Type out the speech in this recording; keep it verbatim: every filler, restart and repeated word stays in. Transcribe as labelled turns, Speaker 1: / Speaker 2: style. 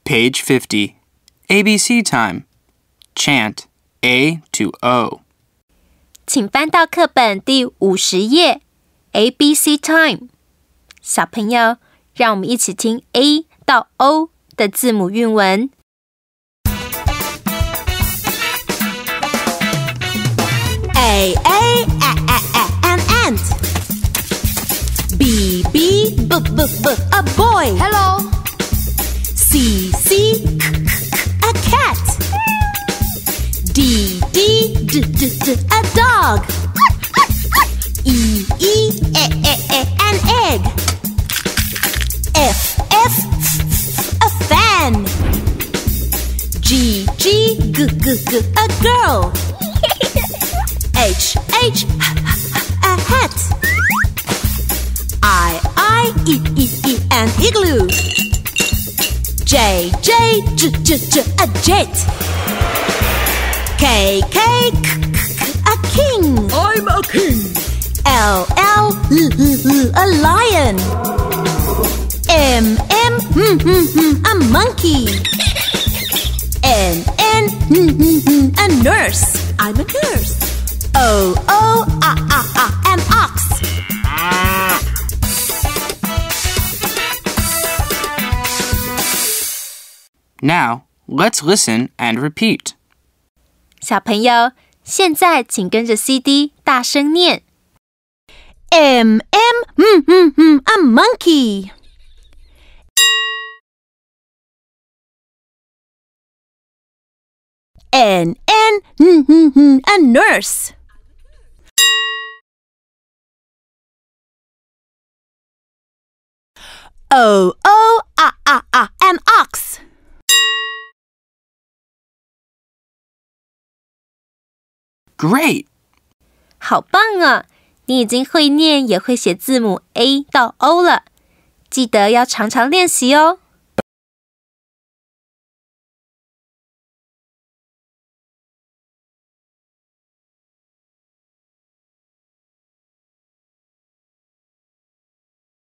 Speaker 1: Page fifty. A B C time. Chant A to O.
Speaker 2: 请翻到课本第五十页 A B C time。 小朋友，让我们一起听 A 到 O 的字母韵文。
Speaker 3: A A A A A an ant. B B B B B a boy.
Speaker 4: Hello.
Speaker 3: C C C C a cat. D D D D D a dog. E E A A A an egg. F F F a fan. G G G G G a girl. H H a hat. I I E E E an igloo. J J J J J a jet. K K K K a king.
Speaker 4: I'm a king.
Speaker 3: L L L L a lion. M M hmm, hmm, hmm, a monkey. N N a nurse. I'm a nurse. O O ah ah ah an ox.
Speaker 1: Now, let's listen and repeat.
Speaker 2: 小朋友，现在请跟着 C D 大声念。
Speaker 3: M M hmm, hmm, hmm, a monkey. N N hmm, hmm, hmm, a nurse. O O ah ah ah an ox.
Speaker 1: Great!
Speaker 2: 好棒啊！你已经会念也会写字母 A 到 O 了，记得要常常练习哦。